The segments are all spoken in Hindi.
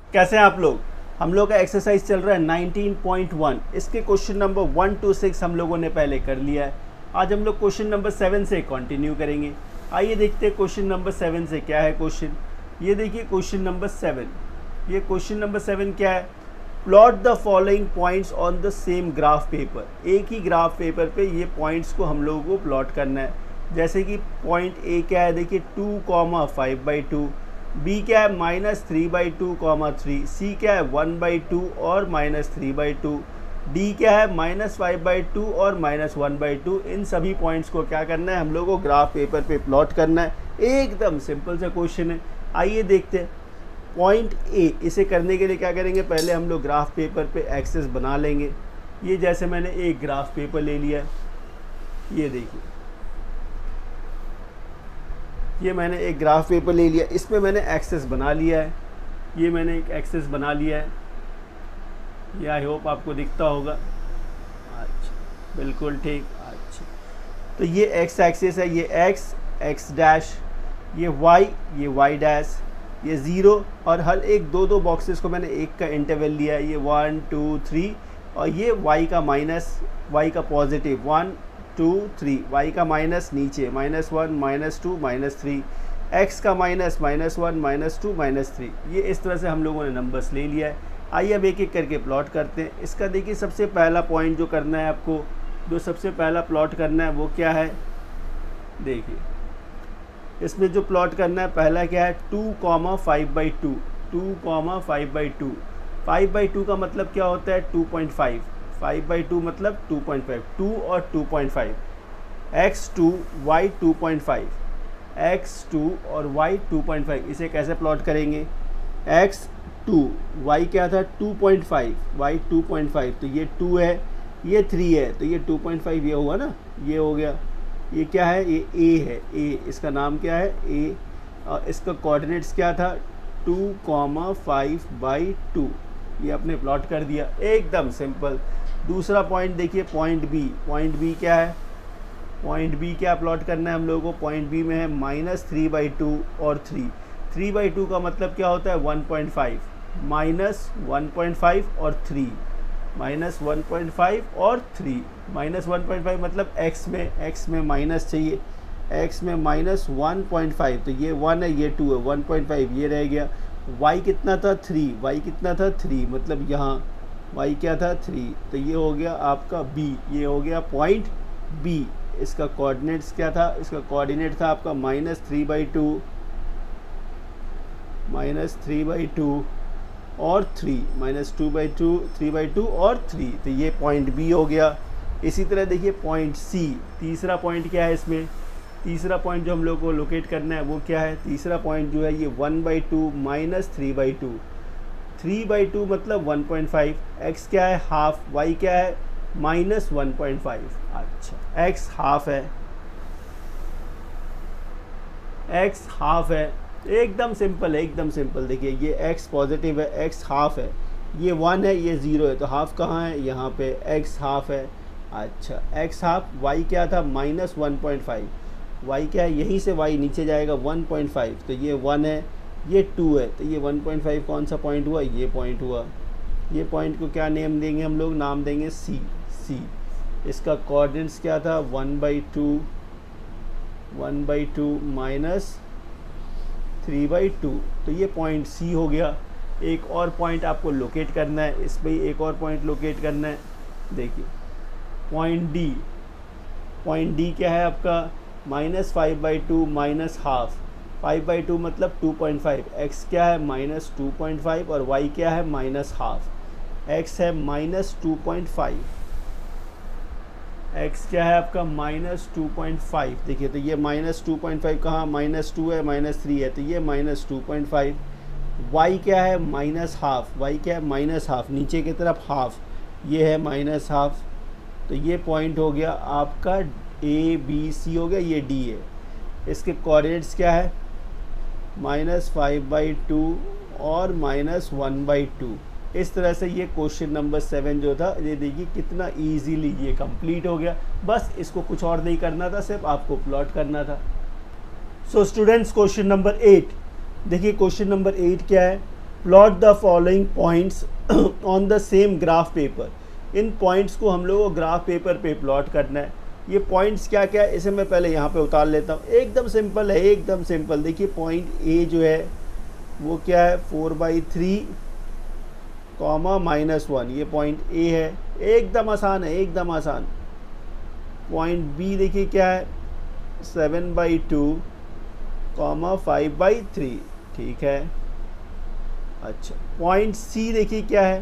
कैसे हैं आप लोग। हम लोग का एक्सरसाइज चल रहा है 19.1। इसके क्वेश्चन नंबर 1 to 6 हम लोगों ने पहले कर लिया है। आज हम लोग क्वेश्चन नंबर 7 से कंटिन्यू करेंगे। आइए देखते हैं क्वेश्चन नंबर 7 से क्या है क्वेश्चन। ये देखिए क्वेश्चन नंबर 7। ये क्वेश्चन नंबर 7 क्या है, plot the following points on the same graph paper. एक ही ग्राफ पेपर पे ये पॉइंट्स को हम लोगों को प्लॉट करना है। जैसे कि पॉइंट ए क्या है, देखिए 2,5/2, बी क्या है -3/2, 3, सी क्या है 1/2 और -3/2, डी क्या है -5/2 और -1/2। इन सभी पॉइंट्स को क्या करना है, हम लोग को ग्राफ पेपर पे प्लॉट करना है। एकदम सिंपल सा क्वेश्चन है। आइए देखते हैं पॉइंट ए। इसे करने के लिए क्या करेंगे, पहले हम लोग ग्राफ पेपर पे एक्सेस बना लेंगे। ये जैसे मैंने एक ग्राफ पेपर ले लिया, ये देखिए ये मैंने एक ग्राफ पेपर ले लिया, इसमें मैंने एक्सेस बना लिया है। ये मैंने एक एक्सेस बना लिया है, ये आई होप आपको दिखता होगा। अच्छा, बिल्कुल ठीक। अच्छा, तो ये एक्स एक्सिस है, ये एक्स डैश, ये वाई डैश, ये 0 और हर एक दो बॉक्सेस को मैंने एक का इंटरवल लिया है। ये 1 2 3 और ये वाई का माइनस, वाई का पॉजिटिव 1 2 3, वाई का माइनस नीचे -1 -2 -3, एक्स का माइनस -1 -2 -3। ये इस तरह से हम लोगों ने नंबर्स ले लिया है। आइए अब एक एक करके प्लॉट करते हैं। इसका देखिए सबसे पहला पॉइंट जो करना है आपको, जो सबसे पहला प्लॉट करना है वो क्या है, देखिए इसमें जो प्लॉट करना है पहला क्या है 2,5/2, 2,5/2। 5/2 का मतलब क्या होता है 2.5, 5/2 मतलब 2.5, 2 और 2.5, x2 y 2.5, x2 और y 2.5। इसे कैसे प्लॉट करेंगे, x2 y क्या था 2.5, y 2.5, तो ये 2 है, ये 3 है, तो ये 2.5 ये हुआ ना, ये हो गया। ये क्या है, ये a है, a इसका नाम क्या है a, और इसका कोऑर्डिनेट्स क्या था 2,5/2। ये आपने प्लॉट कर दिया, एकदम सिंपल। दूसरा पॉइंट देखिए पॉइंट बी। पॉइंट बी क्या है, पॉइंट बी क्या प्लॉट करना है हम लोगों को, पॉइंट बी में है -3/2 और 3। 3/2 का मतलब क्या होता है 1.5, -1.5 और 3, -1.5 और 3, -1.5 मतलब x में माइनस चाहिए, x में -1.5, तो ये 1 है, ये 2 है, 1.5 ये रह गया। y कितना था 3, y कितना था 3, मतलब यहाँ y क्या था 3, तो ये हो गया आपका b, ये हो गया पॉइंट b। इसका कोऑर्डिनेट्स क्या था, इसका कोऑर्डिनेट था आपका -3/2 और 3, -2/2 3/2 और 3, तो ये पॉइंट बी हो गया। इसी तरह देखिए पॉइंट सी। तीसरा पॉइंट क्या है इसमें, तीसरा पॉइंट जो हम लोग को लोकेट करना है वो क्या है, तीसरा पॉइंट जो है ये 1/2 -3/2, 3/2 मतलब 1.5, x क्या है हाफ, y क्या है -1.5। अच्छा, x हाफ है, x हाफ है, एकदम सिंपल है, एकदम सिंपल। देखिए ये x पॉजिटिव है, x हाफ है, ये 1 है, ये 0 है, तो हाफ कहाँ है, यहाँ पे x हाफ है। अच्छा, x हाफ, y क्या था -1.5, y क्या है, यहीं से y नीचे जाएगा 1.5, तो ये 1 है, ये 2 है, तो ये 1.5 कौन सा पॉइंट हुआ, ये पॉइंट हुआ। ये पॉइंट को क्या नेम देंगे हम लोग, नाम देंगे सी। इसका कोऑर्डिनेट्स क्या था 1/2 -3/2, तो ये पॉइंट सी हो गया। एक और पॉइंट आपको लोकेट करना है, इस पर एक और पॉइंट लोकेट करना है। देखिए पॉइंट डी। पॉइंट डी क्या है आपका -5/2 -1/2, 5/2 मतलब 2.5, x क्या है -2.5 और y क्या है -1/2, x है -2.5, x क्या है आपका -2.5। देखिए तो ये -2.5 कहाँ, -2 है, -3 है, तो ये -2.5। y क्या है -1/2, y क्या है -1/2, नीचे की तरफ हाफ, ये है -1/2, तो ये पॉइंट हो गया आपका ए बी सी हो गया, ये डी है। इसके कोऑर्डिनेट्स क्या है -5/2 और -1/2। इस तरह से ये क्वेश्चन नंबर 7 जो था, ये देखिए कितना इजीली ये कंप्लीट हो गया। बस इसको कुछ और नहीं करना था, सिर्फ आपको प्लॉट करना था। सो स्टूडेंट्स क्वेश्चन नंबर 8 देखिए, क्वेश्चन नंबर 8 क्या है, plot the following points on the same graph paper. इन पॉइंट्स को हम लोग को ग्राफ पेपर पे प्लॉट करना है। ये पॉइंट्स क्या क्या है इसे मैं पहले यहाँ पे उतार लेता हूँ। एकदम सिंपल है, एकदम सिंपल। देखिए पॉइंट ए जो है वो क्या है 4/3 कॉमा -1, ये पॉइंट ए है, एकदम आसान है, एकदम आसान। पॉइंट बी देखिए क्या है 7/2 कॉमा 5/3, ठीक है। अच्छा, पॉइंट सी देखिए क्या है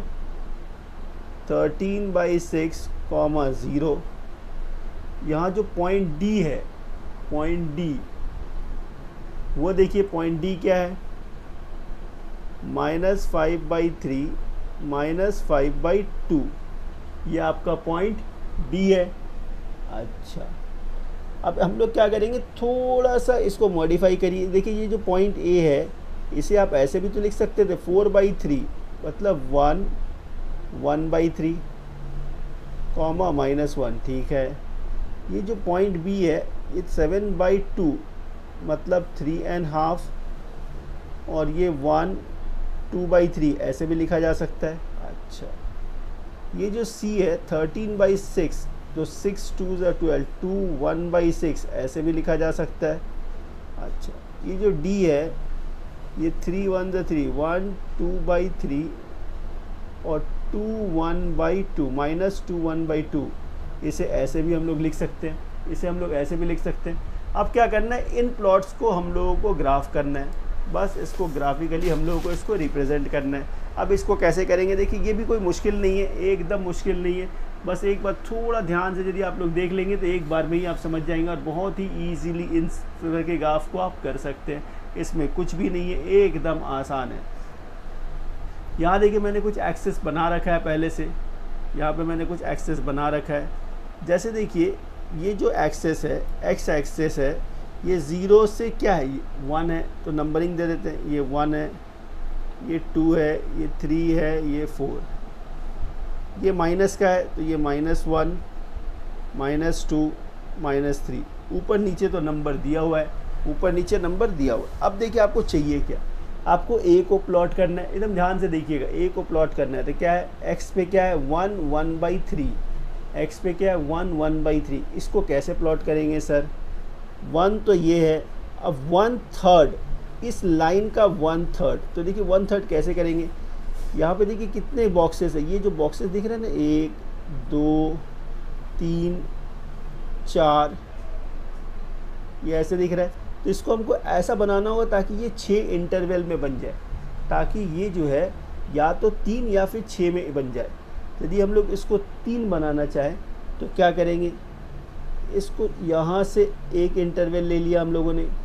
13/6 कॉमा 0। यहाँ जो पॉइंट डी है, पॉइंट डी वो देखिए पॉइंट डी क्या है -5/3 -5/2, ये आपका पॉइंट डी है। अच्छा, अब हम लोग क्या करेंगे, थोड़ा सा इसको मॉडिफाई करिए। देखिए ये जो पॉइंट ए है इसे आप ऐसे भी तो लिख सकते थे 4/3 मतलब 1/3 कॉमा -1, ठीक है। ये जो पॉइंट बी है ये 7/2 मतलब 3.5 और ये 2/3 ऐसे भी लिखा जा सकता है। अच्छा, ये जो सी है 13/6 तो 6 2 12 2 1/6 ऐसे भी लिखा जा सकता है। अच्छा, ये जो डी है ये 3 1 3 1 2/3 और 2 1/2 -2 1/2, इसे ऐसे भी हम लोग लिख सकते हैं, इसे हम लोग ऐसे भी लिख सकते हैं। अब क्या करना है, इन प्लॉट्स को हम लोगों को ग्राफ करना है, बस इसको ग्राफिकली हम लोगों को इसको रिप्रेजेंट करना है। अब इसको कैसे करेंगे, देखिए ये भी कोई मुश्किल नहीं है, एकदम मुश्किल नहीं है। बस एक बार थोड़ा ध्यान से यदि आप लोग देख लेंगे तो एक बार में ही आप समझ जाएंगे और बहुत ही ईजीली इन तरह के ग्राफ को आप कर सकते हैं। इसमें कुछ भी नहीं है, एकदम आसान है। यहाँ देखिए मैंने कुछ एक्सेस बना रखा है पहले से, यहाँ पे मैंने कुछ एक्सेस बना रखा है। जैसे देखिए ये जो एक्सेस है, एक्स एक्सेस है, ये 0 से क्या है 1 है तो नंबरिंग दे देते हैं, ये 1 है, ये 2 है, ये 3 है, ये 4। ये माइनस का है तो ये -1 -2 -3, ऊपर नीचे तो नंबर दिया हुआ है, ऊपर नीचे नंबर दिया हुआ है। अब देखिए आपको चाहिए क्या, आपको ए को प्लॉट करना है। एकदम ध्यान से देखिएगा, ए को प्लॉट करना है तो क्या है, एक्स पे क्या है 1 1/3, एक्स पे क्या है 1 1/3। इसको कैसे प्लॉट करेंगे सर, 1 तो ये है, अब 1/3 इस लाइन का 1/3, तो देखिए 1/3 कैसे करेंगे। यहाँ पे देखिए कितने बॉक्सेस है, ये जो बॉक्सेस दिख रहे हैं ना 1 2 3 4, ये ऐसे दिख रहा है। तो इसको हमको ऐसा बनाना होगा ताकि ये 6 इंटरवल में बन जाए, ताकि ये जो है या तो 3 या फिर 6 में बन जाए। यदि हम लोग इसको 3 बनाना चाहें तो क्या करेंगे, इसको यहाँ से एक इंटरवल ले लिया हम लोगों ने,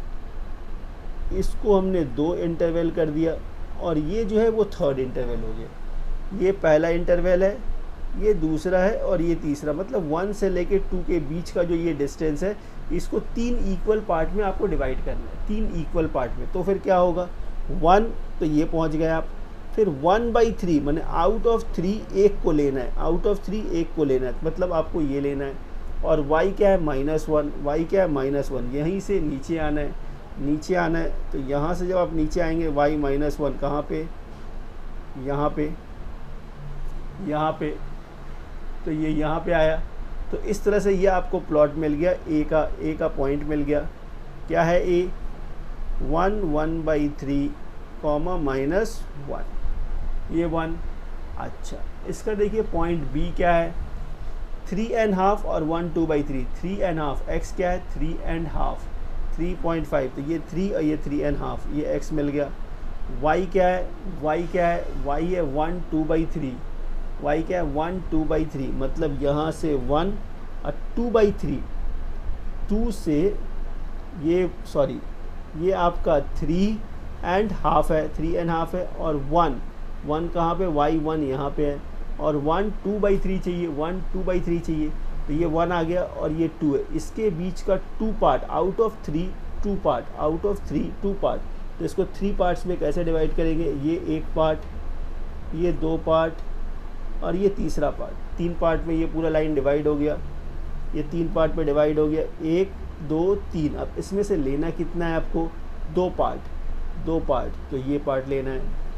इसको हमने 2 इंटरवल कर दिया और ये जो है वो 3rd इंटरवल हो गया। ये पहला इंटरवल है, ये दूसरा है और ये तीसरा, मतलब 1 से लेके 2 के बीच का जो ये डिस्टेंस है इसको 3 इक्वल पार्ट में आपको डिवाइड करना है, 3 इक्वल पार्ट में। तो फिर क्या होगा 1 तो ये पहुंच गए आप, फिर 1/3 मैंने आउट ऑफ 3 एक को लेना है, आउट ऑफ 3 एक को लेना है, मतलब आपको ये लेना है। और y क्या है -1, y क्या है -1, यहीं से नीचे आना है, नीचे आना है। तो यहाँ से जब आप नीचे आएंगे y -1 कहाँ पे, यहाँ पे, यहाँ पे, तो ये यहाँ पे आया। तो इस तरह से ये आपको प्लॉट मिल गया, ए का पॉइंट मिल गया। क्या है ए 1 1/3 कॉमा -1, ये 1। अच्छा, इसका देखिए पॉइंट बी क्या है 3.5 और 1 2/3, 3.5, एक्स क्या है 3.5 3.5, तो ये 3 और ये 3.5, ये एक्स मिल गया। वाई क्या है, वाई क्या है, वाई है 1 2/3, वाई क्या है 1 2/3, मतलब यहाँ से 1 और 2/3, 2 से ये सॉरी ये आपका 3.5 है, 3.5 है और 1 कहाँ पे, y1 यहाँ पे है और 1 2/3 चाहिए, 1 2/3 चाहिए, तो ये 1 आ गया और ये 2 है। इसके बीच का 2 part out of 3 2 part, out of 3 2 part, तो इसको 3 पार्ट्स में कैसे डिवाइड करेंगे, ये 1 पार्ट, ये 2 पार्ट और ये तीसरा पार्ट। 3 पार्ट में ये पूरा लाइन डिवाइड हो गया, ये 3 पार्ट में डिवाइड हो गया, 1 2 3। अब इसमें से लेना कितना है आपको, 2 पार्ट, 2 पार्ट, तो ये पार्ट लेना है।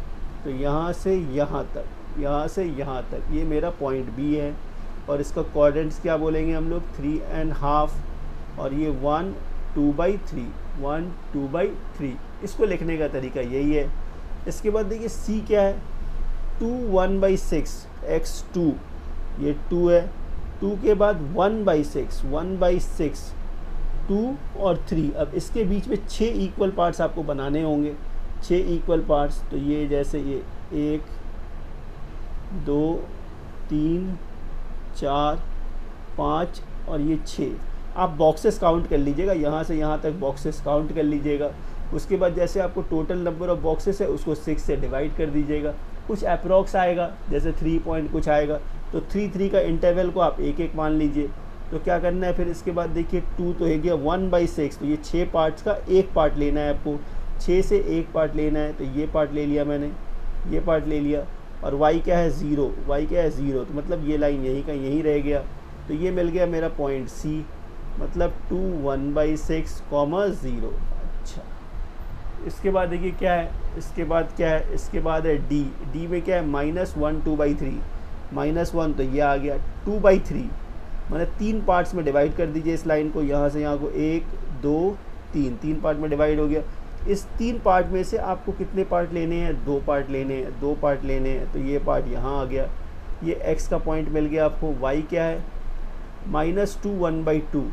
तो यहाँ से यहाँ तक, यहाँ से यहाँ तक ये मेरा पॉइंट बी है, और इसका कोऑर्डिनेट्स क्या बोलेंगे हम लोग 3.5, और ये 1 2/3, 1 2/3। इसको लिखने का तरीका यही है। इसके बाद देखिए सी क्या है, 2 1/6 x2, ये 2 है, 2 के बाद 1/6, 1/6 2 और 3। अब इसके बीच में 6 इक्वल पार्ट्स आपको बनाने होंगे, 6 इक्वल पार्ट्स। तो ये जैसे ये 1 2 3 4 5 और ये 6, आप बॉक्सेस काउंट कर लीजिएगा, यहाँ से यहाँ तक बॉक्सेस काउंट कर लीजिएगा। उसके बाद जैसे आपको टोटल नंबर ऑफ बॉक्सेस है उसको 6 से डिवाइड कर दीजिएगा, कुछ अप्रॉक्स आएगा, जैसे 3 पॉइंट कुछ आएगा, तो 3 का इंटरवल को आप 1 मान लीजिए। तो क्या करना है फिर इसके बाद देखिए 2 तो है गया 1/6, तो ये 6 पार्ट्स का एक पार्ट लेना है आपको, 6 से एक पार्ट लेना है। तो ये पार्ट ले लिया मैंने, ये पार्ट ले लिया, और y क्या है 0, y क्या है 0, तो मतलब ये लाइन यहीं का यहीं रह गया। तो ये मिल गया मेरा पॉइंट C, मतलब 2 1/6, 0। अच्छा, इसके बाद देखिए क्या है, इसके बाद क्या है, इसके बाद है D। D में क्या है -1 2/3, -1 तो ये आ गया 2/3, मैंने 3 पार्ट्स में डिवाइड कर दीजिए इस लाइन को, यहाँ से यहाँ को 1 2 3 पार्ट में डिवाइड हो गया। इस 3 पार्ट में से आपको कितने पार्ट लेने हैं, 2 पार्ट लेने हैं, 2 पार्ट लेने हैं। तो ये पार्ट यहाँ आ गया, ये x का पॉइंट मिल गया आपको। y क्या है -2 1/2,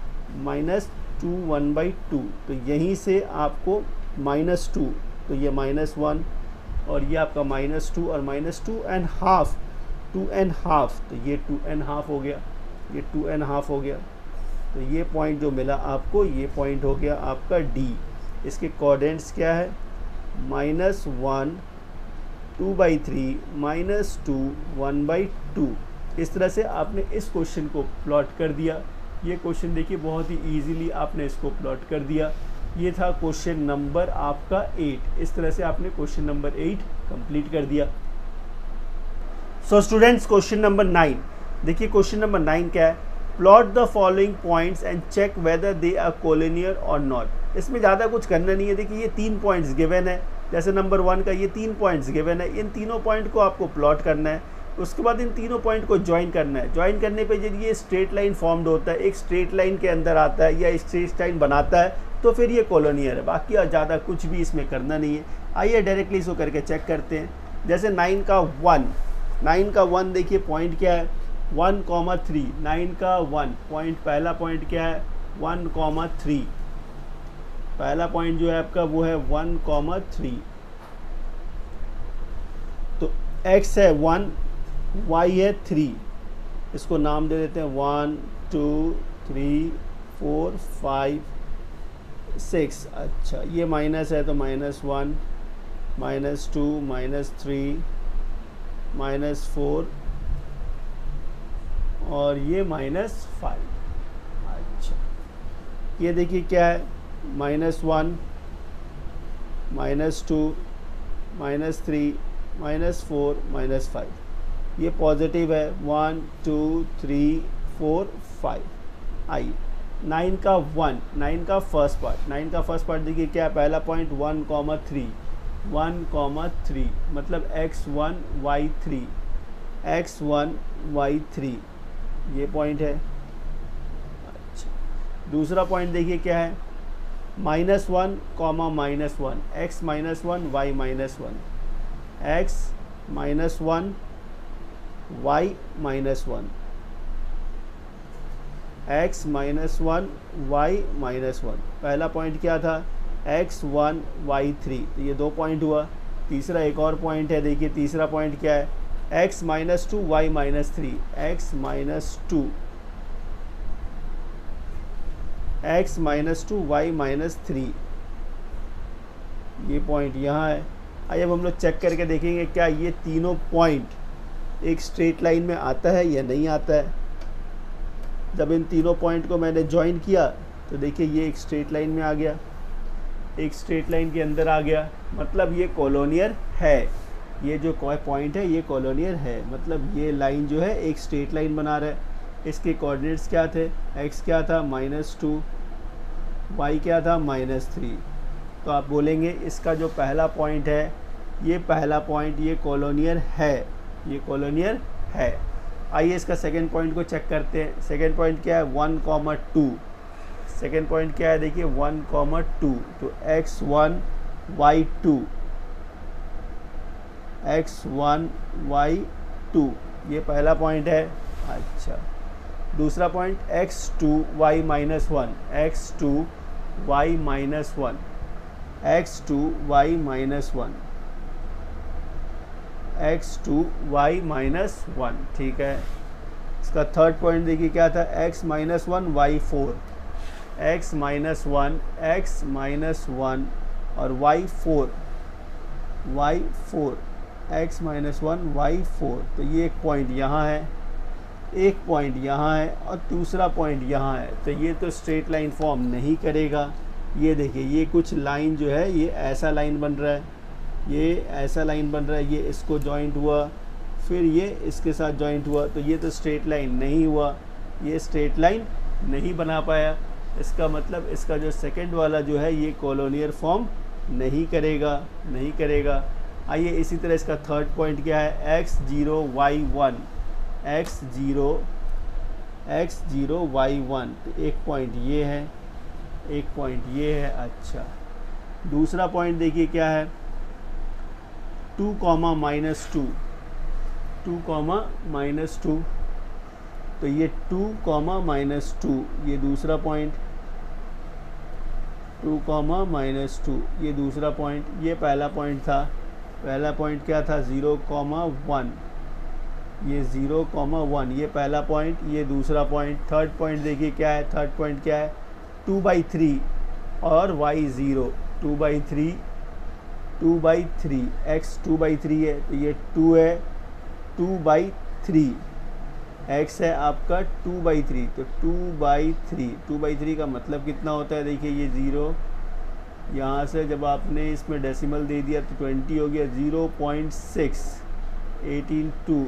-2 1/2, तो यहीं से आपको -2, तो ये -1, और ये आपका -2 और -2.5, 2.5, तो ये 2.5 हो गया, ये 2.5 हो गया। तो ये पॉइंट जो मिला आपको, ये पॉइंट हो गया आपका D। इसके कोऑर्डिनेट्स क्या है, -1 2/3, -2 1/2। इस तरह से आपने इस क्वेश्चन को प्लॉट कर दिया। ये क्वेश्चन देखिए बहुत ही इजीली आपने इसको प्लॉट कर दिया। ये था क्वेश्चन नंबर आपका 8। इस तरह से आपने क्वेश्चन नंबर 8 कंप्लीट कर दिया। सो स्टूडेंट्स, क्वेश्चन नंबर 9 देखिए, क्वेश्चन नंबर 9 क्या है, plot the following points and check whether they are collinear और नॉट। इसमें ज़्यादा कुछ करना नहीं है। देखिए ये 3 पॉइंट्स गिवन है, जैसे नंबर 1 का ये 3 पॉइंट्स गिवन है, इन तीनों पॉइंट को आपको प्लॉट करना है। उसके बाद इन तीनों पॉइंट को ज्वाइन करना है। ज्वाइन करने पे जब ये स्ट्रेट लाइन फॉर्म्ड होता है, एक स्ट्रेट लाइन के अंदर आता है या स्ट्रेट लाइन बनाता है, तो फिर ये कोलोनियर है। बाकी ज़्यादा कुछ भी इसमें करना नहीं है। आइए डायरेक्टली इसको करके चेक करते हैं। जैसे 9 का 1 देखिए पॉइंट क्या है 1,3। 9 का 1 पॉइंट, पहला पॉइंट क्या है 1,3। पहला पॉइंट जो है आपका वो है 1,3। तो x है 1, y है 3। इसको नाम दे देते हैं 1 2 3 4 5 6। अच्छा, ये माइनस है तो -1 -2 -3 -4 और ये -5। अच्छा, ये देखिए क्या है -1 -2 -3 -4 -5। ये पॉजिटिव है 1 2 3 4 5। आइए 9 का 1, 9 का फर्स्ट पार्ट देखिए क्या है, पहला पॉइंट 1,3 मतलब x1 y3 x1 y3 ये पॉइंट है। अच्छा, दूसरा पॉइंट देखिए क्या है -1, -1 x -1 y -1 x -1 y -1 x -1 y -1। पहला पॉइंट क्या था x1 y3, तो ये 2 पॉइंट हुआ। तीसरा एक और पॉइंट है, देखिए तीसरा पॉइंट क्या है x -2 y -3 x -2 y -3 ये पॉइंट यहाँ है। आइए अब हम लोग चेक करके देखेंगे क्या ये तीनों पॉइंट एक स्ट्रेट लाइन में आता है या नहीं आता है। जब इन तीनों पॉइंट को मैंने ज्वाइन किया तो देखिए ये एक स्ट्रेट लाइन में आ गया, एक स्ट्रेट लाइन के अंदर आ गया, मतलब ये कोलोनियर है। ये जो पॉइंट है ये कोलोनियर है, मतलब ये लाइन जो है एक स्ट्रेट लाइन बना रहा है। इसके कोऑर्डिनेट्स क्या थे, x क्या था -2, y क्या था -3। तो आप बोलेंगे इसका जो पहला पॉइंट है ये पहला पॉइंट ये कॉलोनियर है, ये कॉलोनियर है। आइए इसका सेकेंड पॉइंट को चेक करते हैं। सेकेंड पॉइंट क्या है 1,2। सेकेंड पॉइंट क्या है देखिए 1,2, तो x1 y2, x1 y2 ये पहला पॉइंट है। अच्छा, दूसरा point x2 y -1, x2 y -1, x2 y -1, x2 y -1, ठीक है। इसका थर्ड पॉइंट देखिए क्या था x -1 y4, x -1 x -1 और y4 x -1 y4, तो ये एक पॉइंट यहाँ है, एक पॉइंट यहाँ है और दूसरा पॉइंट यहाँ है, तो ये तो स्ट्रेट लाइन फॉर्म नहीं करेगा। ये देखिए ये कुछ लाइन जो है ये ऐसा लाइन बन रहा है, ये ऐसा लाइन बन रहा है, ये इसको जॉइंट हुआ, फिर ये इसके साथ जॉइंट हुआ, तो ये तो स्ट्रेट लाइन नहीं हुआ, ये स्ट्रेट लाइन नहीं बना पाया। इसका मतलब इसका जो सेकंड वाला जो है ये कॉलोनियर फॉर्म नहीं करेगा, नहीं करेगा। आइए इसी तरह इसका थर्ड पॉइंट क्या है x0 y1, x0 y1, तो एक पॉइंट ये है, एक पॉइंट ये है। अच्छा, दूसरा पॉइंट देखिए क्या है 2, -2, 2, -2, तो ये 2, -2 ये दूसरा पॉइंट, 2, -2 ये दूसरा पॉइंट। ये पहला पॉइंट था, पहला पॉइंट क्या था 0,1, ये 0,1 ये पहला पॉइंट, ये दूसरा पॉइंट। थर्ड पॉइंट देखिए क्या है, थर्ड पॉइंट क्या है 2/3 और y0, 2/3, 2/3 x 2/3 है, तो ये 2 है, 2/3 x है आपका 2/3, तो 2/3, 2/3 का मतलब कितना होता है देखिए ये 0, यहाँ से जब आपने इसमें डेसिमल दे दिया तो 20 हो गया, 0.6, 18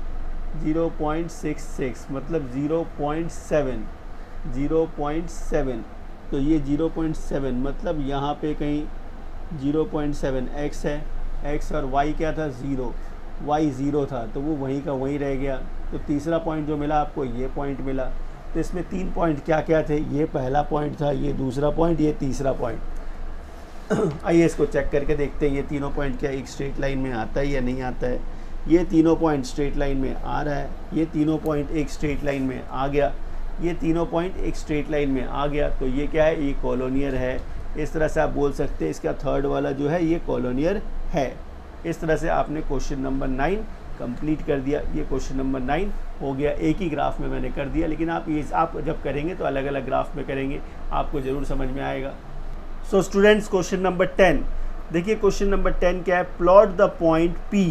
0.66 मतलब 0.7, 0.7, तो ये 0.7 मतलब यहाँ पे कहीं 0.7 x है, x और y क्या था 0, y 0 था, तो वो वहीं का वहीं रह गया। तो तीसरा पॉइंट जो मिला आपको ये पॉइंट मिला। तो इसमें 3 पॉइंट क्या क्या थे, ये पहला पॉइंट था, ये दूसरा पॉइंट, ये तीसरा पॉइंट। आइए इसको चेक करके देखते हैं ये तीनों पॉइंट क्या एक स्ट्रेट लाइन में आता है या नहीं आता है। ये तीनों पॉइंट स्ट्रेट लाइन में आ रहा है, ये तीनों पॉइंट एक स्ट्रेट लाइन में आ गया, ये तीनों पॉइंट एक स्ट्रेट लाइन में आ गया, तो ये क्या है ये कॉलोनियर है। इस तरह से आप बोल सकते हैं इसका थर्ड वाला जो है ये कॉलोनियर है। इस तरह से आपने क्वेश्चन नंबर 9 कंप्लीट कर दिया। ये क्वेश्चन नंबर 9 हो गया, एक ही ग्राफ में मैंने कर दिया, लेकिन आप जब करेंगे तो अलग अलग ग्राफ में करेंगे, आपको ज़रूर समझ में आएगा। सो स्टूडेंट्स क्वेश्चन नंबर 10 देखिए, क्वेश्चन नंबर 10 क्या है, plot the point P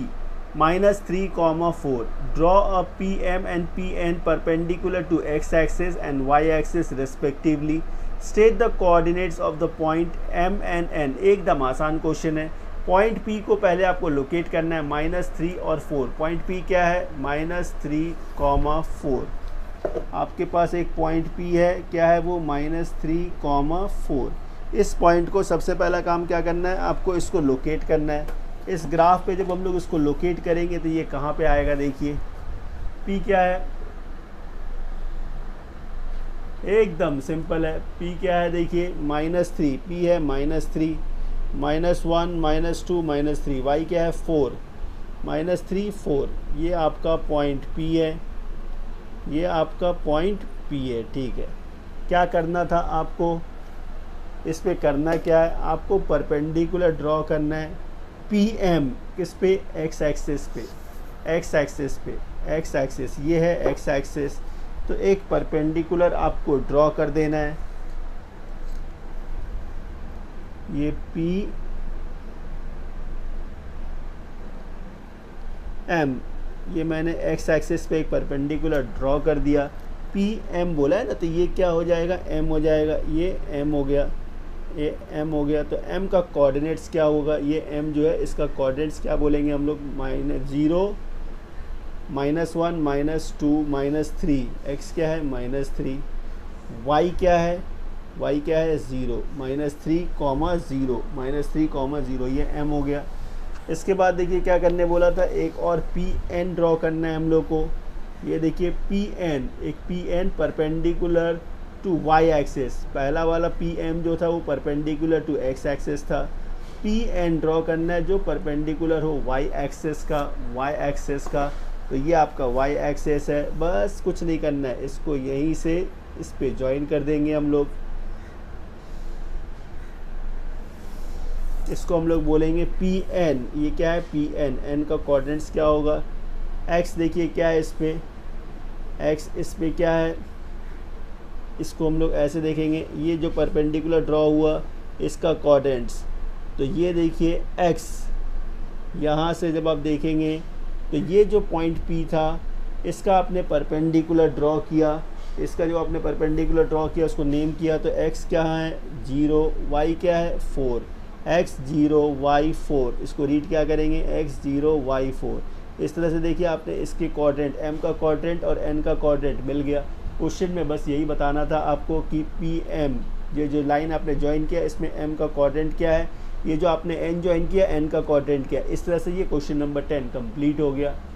-3,4, draw a PM and PN perpendicular to x axis and y axis respectively, state the coordinates of the point M and N। एकदम आसान क्वेश्चन है। पॉइंट P को पहले आपको लोकेट करना है, -3 और 4। पॉइंट P क्या है -3,4, आपके पास एक पॉइंट P है, क्या है वो -3,4। इस पॉइंट को सबसे पहला काम क्या करना है, आपको इसको लोकेट करना है। इस ग्राफ पे जब हम लोग इसको लोकेट करेंगे तो ये कहाँ पे आएगा देखिए, P क्या है, एकदम सिंपल है। P क्या है देखिए -3, P है -3, -1 -2 -3, y क्या है 4, -3 4, ये आपका पॉइंट P है, ये आपका पॉइंट P है, ठीक है। क्या करना था आपको, इस पे करना क्या है, आपको परपेंडिकुलर ड्रॉ करना है PM किस पे, x एक्सिस पे, x एक्सिस पे, x एक्सिस ये है x एक्सिस, तो एक परपेंडिकुलर आपको ड्रॉ कर देना है। ये PM, ये मैंने x एक्सिस पे एक परपेंडिकुलर ड्रॉ कर दिया, PM बोला है ना, तो ये क्या हो जाएगा M हो जाएगा, ये M हो गया, ये M हो गया। तो M का कोऑर्डिनेट्स क्या होगा, ये M जो है इसका कोऑर्डिनेट्स क्या बोलेंगे हम लोग, -0 -1 -2 -3, x क्या है -3, y क्या है, y क्या है 0, -3, 0 -3, 0, ये M हो गया। इसके बाद देखिए क्या करने बोला था, एक और पी एन ड्रॉ करना है हम लोग को। ये देखिए पी एन, एक P N perpendicular to y axis, पहला वाला पी एम जो था वो परपेंडिकुलर टू एक्स एक्सिस था। पी एन ड्रॉ करना है जो परपेंडिकुलर हो वाई एक्सिस का, तो ये आपका वाई एक्सिस है। बस कुछ नहीं करना है, इसको यहीं से इस पे ज्वाइन कर देंगे हम लोग। इसको हम लोग बोलेंगे पी एन। ये क्या है, पी एन, एन का कोऑर्डिनेट्स क्या होगा, एक्स देखिए क्या है इस पे, एक्स इस पे क्या है, इसको हम लोग ऐसे देखेंगे, ये जो परपेंडिकुलर ड्रॉ हुआ इसका कोऑर्डिनेट्स, तो ये देखिए एक्स, यहाँ से जब आप देखेंगे तो ये जो पॉइंट पी था इसका आपने परपेंडिकुलर ड्रॉ किया, इसका जो आपने परपेंडिकुलर ड्रॉ किया उसको नेम किया, तो एक्स क्या है 0, वाई क्या है 4, x 0 y 4, इसको रीड क्या करेंगे x 0 y 4। इस तरह से देखिए आपने इसके कोऑर्डिनेट, m का कोऑर्डिनेट और n का कोऑर्डिनेट मिल गया। क्वेश्चन में बस यही बताना था आपको कि पी एम, ये जो लाइन आपने ज्वाइन किया इसमें m का कोऑर्डिनेट क्या है, ये जो आपने n ज्वाइन किया n का कोऑर्डिनेट क्या है। इस तरह से ये क्वेश्चन नंबर 10 कंप्लीट हो गया।